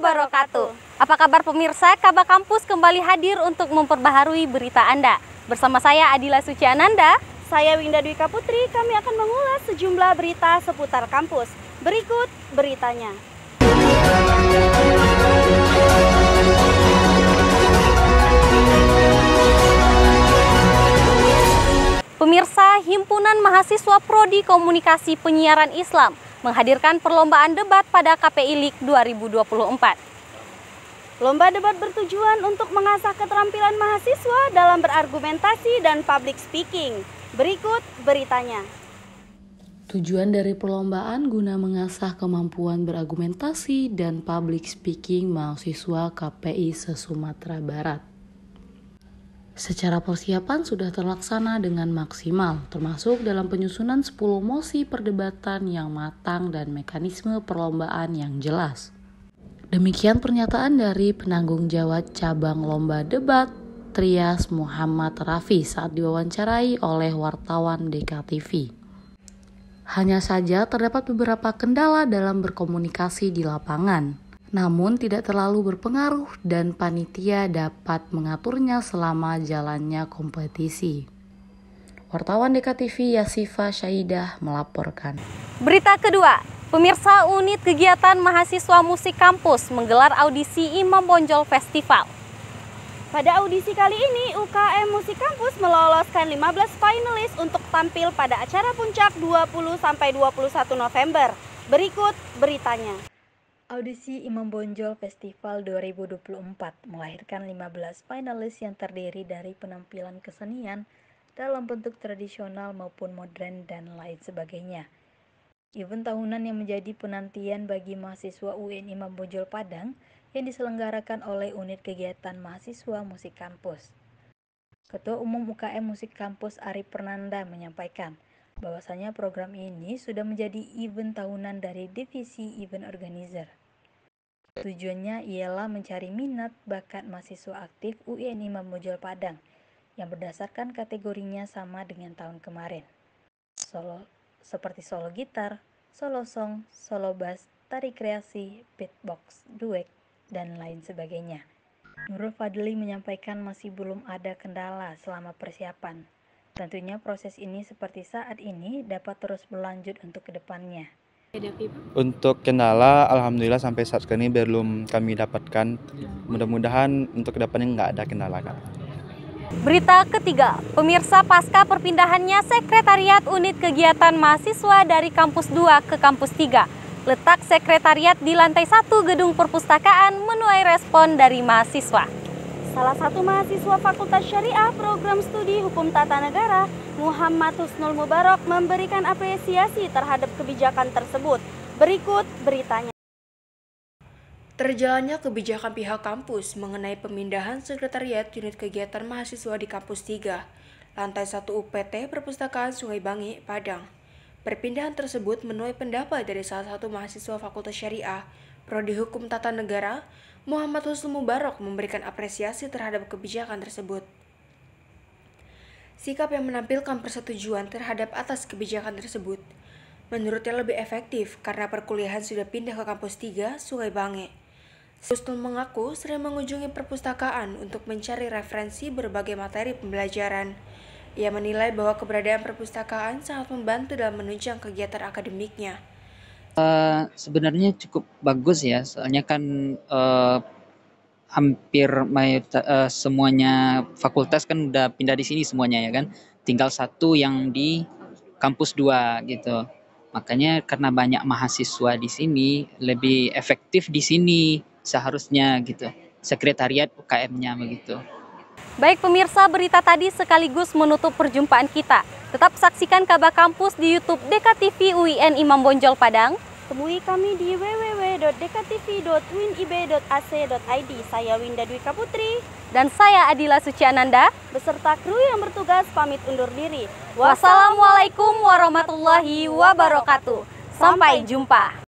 wabarakatuh. Apa kabar pemirsa? Kaba Kampus kembali hadir untuk memperbaharui berita Anda. Bersama saya Adila Suciananda. Saya Winda Dwi Kaputri, kami akan mengulas sejumlah berita seputar kampus. Berikut beritanya. Pemirsa, Himpunan Mahasiswa Prodi Komunikasi Penyiaran Islam menghadirkan perlombaan debat pada KPI LIK 2024. Lomba debat bertujuan untuk mengasah keterampilan mahasiswa dalam berargumentasi dan public speaking. Berikut beritanya. Tujuan dari perlombaan guna mengasah kemampuan berargumentasi dan public speaking mahasiswa KPI se-Sumatera Barat. Secara persiapan sudah terlaksana dengan maksimal, termasuk dalam penyusunan 10 mosi perdebatan yang matang dan mekanisme perlombaan yang jelas. Demikian pernyataan dari penanggung jawab cabang lomba debat, Trias Muhammad Rafi saat diwawancarai oleh wartawan DKTV. Hanya saja terdapat beberapa kendala dalam berkomunikasi di lapangan. Namun tidak terlalu berpengaruh dan panitia dapat mengaturnya selama jalannya kompetisi. Wartawan DKTV Yasifa Syaidah melaporkan. Berita kedua, pemirsa, unit kegiatan mahasiswa musik kampus menggelar audisi Imam Bonjol Festival. Pada audisi kali ini, UKM Musik Kampus meloloskan 15 finalis untuk tampil pada acara puncak 20-21 November. Berikut beritanya. Audisi Imam Bonjol Festival 2024 melahirkan 15 finalis yang terdiri dari penampilan kesenian dalam bentuk tradisional maupun modern dan lain sebagainya. Event tahunan yang menjadi penantian bagi mahasiswa UN Imam Bonjol Padang yang diselenggarakan oleh Unit Kegiatan Mahasiswa Musik Kampus. Ketua Umum UKM Musik Kampus Ari Pernanda menyampaikan bahwasanya program ini sudah menjadi event tahunan dari Divisi Event Organizer. Tujuannya ialah mencari minat bakat mahasiswa aktif UIN Imam Bonjol Padang yang berdasarkan kategorinya sama dengan tahun kemarin. Seperti solo gitar, solo song, solo bass, tari kreasi, beatbox, duet, dan lain sebagainya. Nurul Fadli menyampaikan masih belum ada kendala selama persiapan. Tentunya proses ini seperti saat ini dapat terus berlanjut untuk kedepannya. Untuk kendala, alhamdulillah sampai saat ini belum kami dapatkan. Mudah-mudahan untuk kedepannya nggak ada kendala, Kak. Berita ketiga, pemirsa, pasca perpindahannya Sekretariat Unit Kegiatan Mahasiswa dari Kampus 2 ke Kampus 3, letak sekretariat di lantai 1 gedung perpustakaan menuai respon dari mahasiswa. Salah satu mahasiswa Fakultas Syariah Program Studi Hukum Tata Negara, Muhammad Husnul Mubarak, memberikan apresiasi terhadap kebijakan tersebut. Berikut beritanya. Terjalannya kebijakan pihak kampus mengenai pemindahan Sekretariat Unit Kegiatan Mahasiswa di Kampus 3, lantai 1 UPT Perpustakaan Sungai Bangi, Padang. Perpindahan tersebut menuai pendapat dari salah satu mahasiswa Fakultas Syariah, Prodi Hukum Tata Negara, Muhammad Husnul Mubarak memberikan apresiasi terhadap kebijakan tersebut. Sikap yang menampilkan persetujuan terhadap atas kebijakan tersebut menurutnya lebih efektif karena perkuliahan sudah pindah ke Kampus 3, Sungai Bangi. Husnul mengaku sering mengunjungi perpustakaan untuk mencari referensi berbagai materi pembelajaran. Ia menilai bahwa keberadaan perpustakaan sangat membantu dalam menunjang kegiatan akademiknya. Sebenarnya cukup bagus ya, soalnya kan hampir semuanya fakultas kan udah pindah di sini semuanya ya kan, tinggal satu yang di Kampus 2 gitu. Makanya karena banyak mahasiswa di sini, lebih efektif di sini seharusnya gitu, sekretariat UKM-nya begitu. Baik pemirsa, berita tadi sekaligus menutup perjumpaan kita. Tetap saksikan Kaba Kampus di YouTube DKTV UIN Imam Bonjol Padang. Temui kami di www.dktv.winib.ac.id. Saya Winda Dwi Kaputri. Dan saya Adila Suciananda. Beserta kru yang bertugas pamit undur diri. Wassalamualaikum warahmatullahi wabarakatuh. Sampai jumpa.